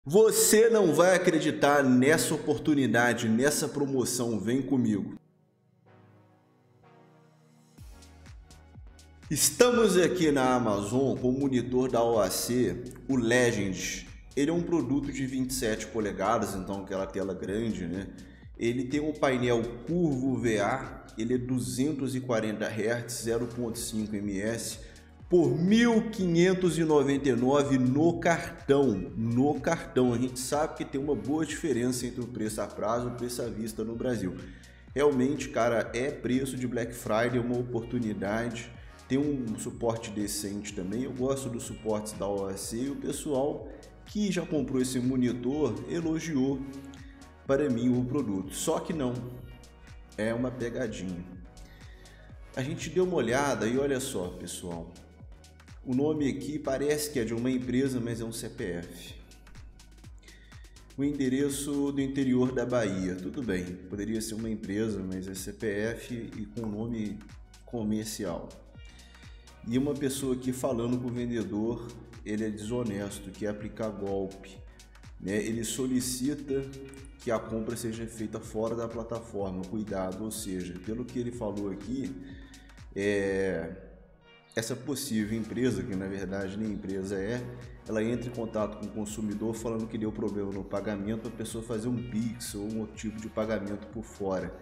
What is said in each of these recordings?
Você não vai acreditar nessa oportunidade, nessa promoção. Vem comigo. Estamos aqui na Amazon com o monitor da OAC, o Legend. Ele é um produto de 27 polegadas, então aquela tela grande, né? Ele tem um painel curvo VA, ele é 240 Hz, 0.5 ms, por R$ 1.599 no cartão. No cartão, a gente sabe que tem uma boa diferença entre o preço a prazo e o preço à vista no Brasil. Realmente, cara, é preço de Black Friday, uma oportunidade. Tem um suporte decente também. Eu gosto dos suportes da OAC e o pessoal que já comprou esse monitor elogiou para mim o produto. Só que não, é uma pegadinha. A gente deu uma olhada e olha só, pessoal. O nome aqui parece que é de uma empresa, mas é um CPF. O endereço do interior da Bahia, tudo bem, poderia ser uma empresa, mas é CPF e com nome comercial. E uma pessoa aqui falando com o vendedor, ele é desonesto, quer aplicar golpe, né? Ele solicita que a compra seja feita fora da plataforma, cuidado, ou seja, pelo que ele falou aqui, essa possível empresa, que na verdade nem empresa é, ela entra em contato com o consumidor falando que deu problema no pagamento, a pessoa fazer um Pix ou um outro tipo de pagamento por fora.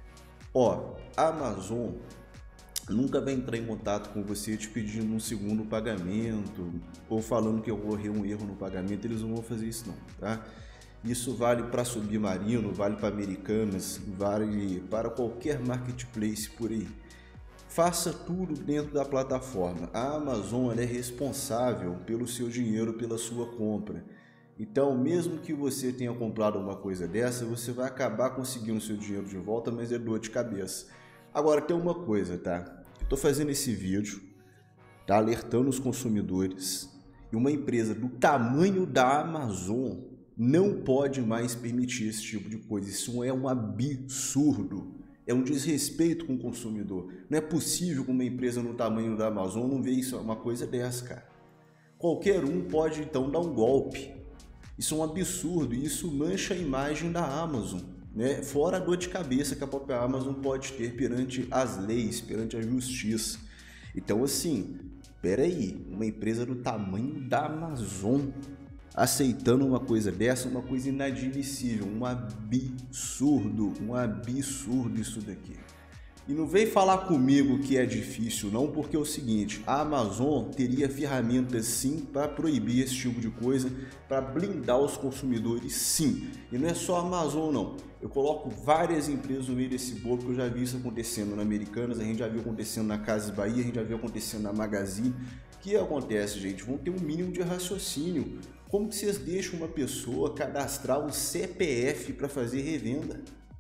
A Amazon nunca vai entrar em contato com você te pedindo um segundo pagamento ou falando que ocorreu um erro no pagamento, eles não vão fazer isso não, tá? Isso vale para Submarino, vale para Americanas, vale para qualquer marketplace por aí. Faça tudo dentro da plataforma. A Amazon é responsável pelo seu dinheiro, pela sua compra. Então, mesmo que você tenha comprado uma coisa dessa, você vai acabar conseguindo seu dinheiro de volta, mas é dor de cabeça. Agora, tem uma coisa, tá? Eu estou fazendo esse vídeo, tá, alertando os consumidores. E uma empresa do tamanho da Amazon não pode mais permitir esse tipo de coisa. Isso é um absurdo. É um desrespeito com o consumidor. Não é possível que uma empresa no tamanho da Amazon não veja isso, uma coisa dessa, cara. Qualquer um pode então dar um golpe. Isso é um absurdo e isso mancha a imagem da Amazon, né? Fora a dor de cabeça que a própria Amazon pode ter perante as leis, perante a justiça. Então assim, peraí, uma empresa do tamanho da Amazon aceitando uma coisa dessa, uma coisa inadmissível, um absurdo isso daqui. E não vem falar comigo que é difícil não, porque é o seguinte, a Amazon teria ferramentas sim para proibir esse tipo de coisa, para blindar os consumidores sim. E não é só a Amazon não, eu coloco várias empresas no meio desse bolo, que eu já vi isso acontecendo na Americanas, a gente já viu acontecendo na Casas Bahia, a gente já viu acontecendo na Magazine. O que acontece, gente? Vão ter um mínimo de raciocínio. Como que vocês deixam uma pessoa cadastrar um CPF para fazer revenda?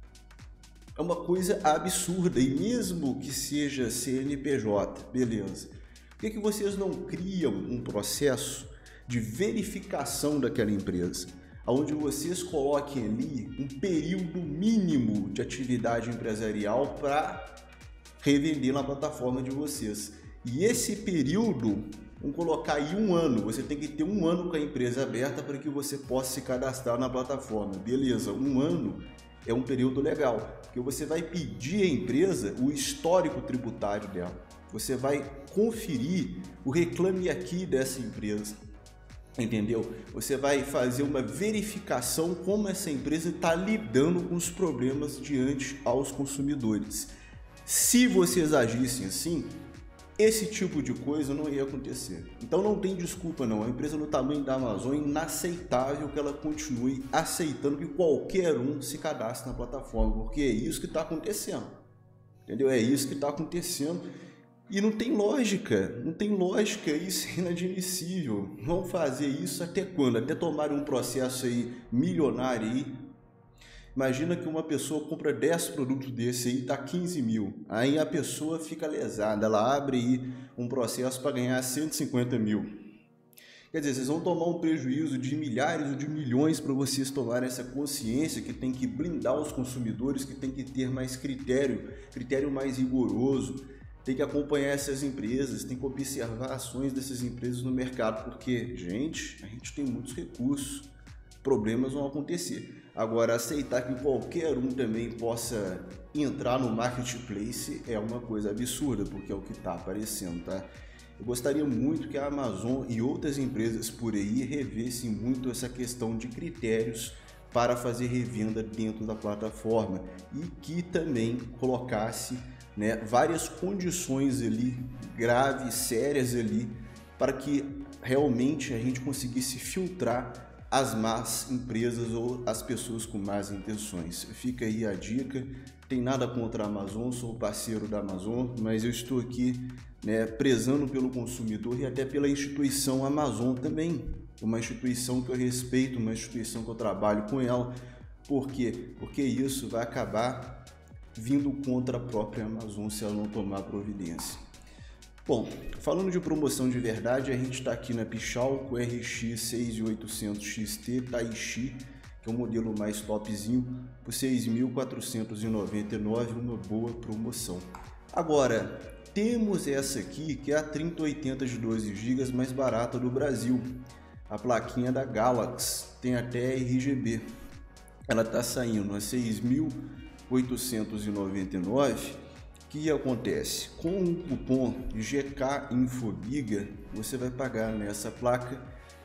É uma coisa absurda, e mesmo que seja CNPJ, beleza. Por que vocês não criam um processo de verificação daquela empresa, onde vocês coloquem ali um período mínimo de atividade empresarial para revender na plataforma de vocês? E esse período, vamos colocar aí 1 ano, você tem que ter 1 ano com a empresa aberta para que você possa se cadastrar na plataforma. Beleza, 1 ano é um período legal, porque você vai pedir à empresa o histórico tributário dela. Você vai conferir o reclame aqui dessa empresa, entendeu? Você vai fazer uma verificação como essa empresa está lidando com os problemas diante aos consumidores. Se vocês agissem assim, esse tipo de coisa não ia acontecer. Então não tem desculpa não, a empresa no tamanho da Amazon é inaceitável que ela continue aceitando que qualquer um se cadastre na plataforma, porque é isso que está acontecendo, entendeu? É isso que está acontecendo e não tem lógica, isso é inadmissível. Vão fazer isso até quando? Até tomarem um processo aí milionário aí. Imagina que uma pessoa compra 10 produtos desse aí, tá 15 mil. Aí a pessoa fica lesada, ela abre aí um processo para ganhar 150 mil. Quer dizer, vocês vão tomar um prejuízo de milhares ou de milhões para vocês tomarem essa consciência que tem que blindar os consumidores, que tem que ter mais critério mais rigoroso, tem que acompanhar essas empresas, tem que observar ações dessas empresas no mercado, porque, gente, a gente tem muitos recursos problemas vão acontecer. Agora, aceitar que qualquer um também possa entrar no marketplace é uma coisa absurda, porque é o que está aparecendo, tá? Eu gostaria muito que a Amazon e outras empresas por aí revessem muito essa questão de critérios para fazer revenda dentro da plataforma e que também colocasse, né, várias condições ali graves, sérias ali, para que realmente a gente conseguisse filtrar as más empresas ou as pessoas com más intenções. Fica aí a dica. Tem nada contra a Amazon, sou parceiro da Amazon, mas eu estou aqui, né, prezando pelo consumidor e até pela instituição Amazon também. Uma instituição que eu respeito, uma instituição que eu trabalho com ela. Por quê? Porque isso vai acabar vindo contra a própria Amazon se ela não tomar providência. Bom, falando de promoção de verdade, a gente está aqui na Pichau com RX 6800 XT Taichi, que é o modelo mais topzinho, por R$ 6.499, uma boa promoção. Agora, temos essa aqui, que é a 3080 de 12 GB mais barata do Brasil. A plaquinha da Galaxy, tem até RGB. Ela está saindo a R$ 6.899. O que acontece? Com o cupom GKINFOBIGA, você vai pagar nessa placa R$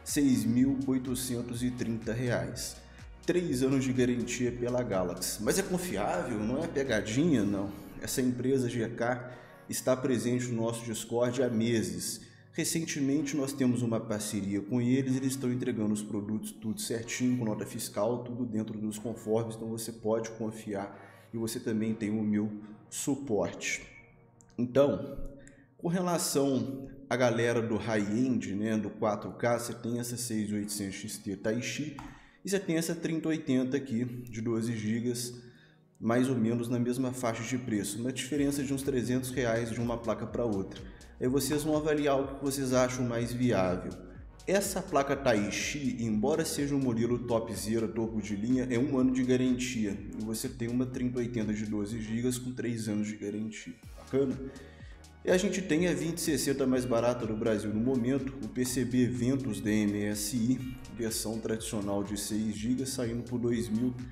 6.830. 3 anos de garantia pela Galaxy. Mas é confiável? Não é pegadinha? Não. Essa empresa GK está presente no nosso Discord há meses. Recentemente nós temos uma parceria com eles, eles estão entregando os produtos tudo certinho, com nota fiscal, tudo dentro dos conformes, então você pode confiar e você também tem o meu suporte. Então, com relação à galera do high-end, né, do 4K, você tem essa 6800 XT Taichi e você tem essa 3080 aqui de 12 GB, mais ou menos na mesma faixa de preço, uma diferença de uns R$300 de uma placa para outra. Aí vocês vão avaliar o que vocês acham mais viável. Essa placa Taichi, embora seja um modelo topzera, topo de linha, é 1 ano de garantia. E você tem uma 3080 de 12 GB com 3 anos de garantia. Bacana? E a gente tem a 2060 mais barata do Brasil no momento, o PCB Ventus DMSI, versão tradicional de 6 GB, saindo por R$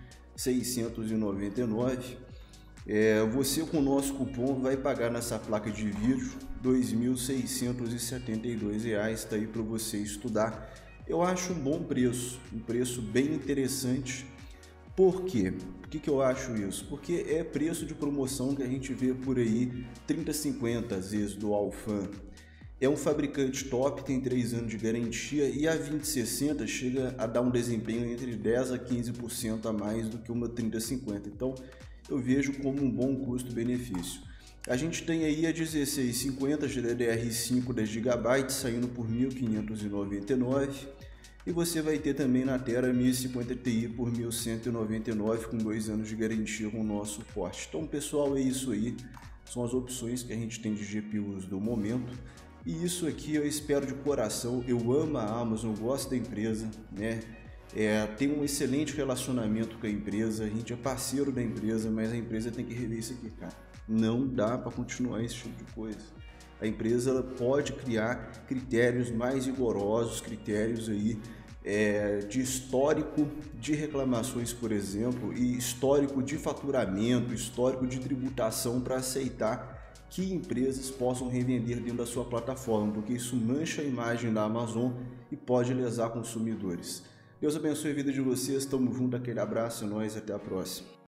2.699. Você com o nosso cupom vai pagar nessa placa de vídeo R$ 2.672, está aí para você estudar. Eu acho um bom preço, um preço bem interessante. Por quê? Por que eu acho isso? Porque é preço de promoção que a gente vê por aí, 3050 às vezes do Alfan. É um fabricante top, tem 3 anos de garantia e a 2060 chega a dar um desempenho entre 10% a 15% a mais do que uma 3050. Então eu vejo como um bom custo-benefício. A gente tem aí a 1650 GDDR5 10 GB saindo por R$ 1.599 e você vai ter também na Tera 1050 Ti por R$ 1.199 com 2 anos de garantia com o nosso suporte. Então pessoal, é isso aí, são as opções que a gente tem de GPUs do momento. E isso aqui eu espero de coração, eu amo a Amazon, gosto da empresa, né? Tem um excelente relacionamento com a empresa, a gente é parceiro da empresa, mas a empresa tem que rever isso aqui, cara. Não dá para continuar esse tipo de coisa. A empresa ela pode criar critérios mais rigorosos, critérios aí de histórico de reclamações, por exemplo, e histórico de faturamento, histórico de tributação para aceitar que empresas possam revender dentro da sua plataforma, porque isso mancha a imagem da Amazon e pode lesar consumidores. Deus abençoe a vida de vocês, tamo junto, aquele abraço, é nóis, até a próxima.